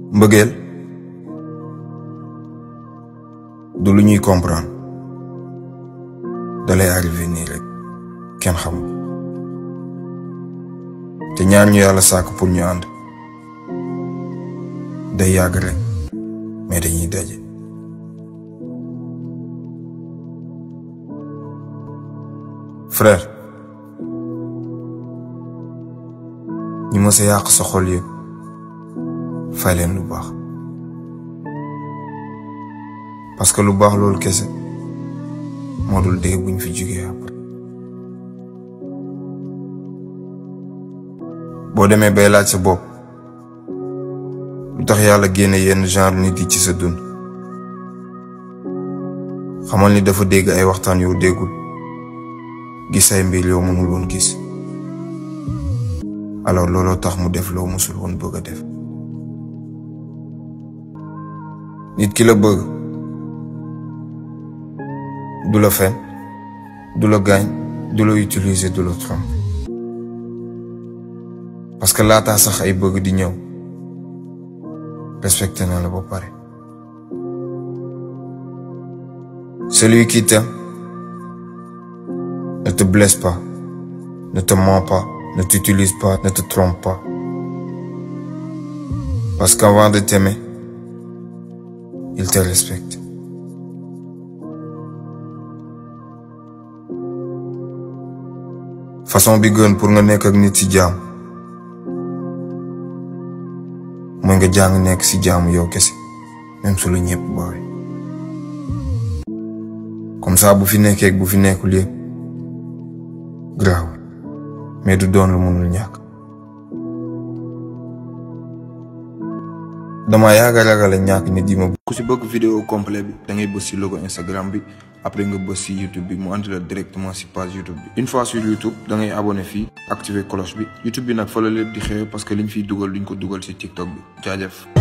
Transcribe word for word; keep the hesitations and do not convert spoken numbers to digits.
mbëggeel du lu ñuy comprendre dalay arrivé nii rek kenn xamul te ñaar ñu yàlla sàkk pour ñu ànd day yàgg rek mais dañuy daje. frère ñi mës a yàq sa xol yëpp fay leen lu baax parce que lu baax loolu kese moo dul dee buñ fi jógee après. boo demee bay laaj sa bopp lu tax yàlla génne yenn genre nit yi ci sa dund xamal ni dafa dégg ay waxtaan yoo déggul gis ay mbir yoo mënul woon gis alors looloo tax mu def loo musul woon bëgg a def. nit ki la bëgg du la fen du la gaañ du la utiliser du la tromper parce que laataa sax ay bëgg di ñëw respecté na la ba pare. celui qui t'aime ne te blesse pas, ne te ment pas, ne t'utilise pas, ne te trompe pas. Parce qu'avant de t'aimer, il te respecte. façon bi gën pour nga nekk ak nit ci jaam mooy nga jàng nekk ci jaamu yow kese même su la ñëpp bawee comme ça bu fi nekkee bu fi nekkul yëpp grave mais du doon lu mënul ñàkk. dama yaaga ragale ñàkk nit yi ma. ku ci bëgg vidéo complet bi da ngay bës ci logo Instagram bi après nga bës ci YouTube bi mu andi la directement ci page YouTube bi. une fois sur YouTube da ngay abonné fii activer cloche bi YouTube bi nag fa la lépp di xew parce que liñ fiy dugal duñ ko dugal ci TikTok bi jaajëf.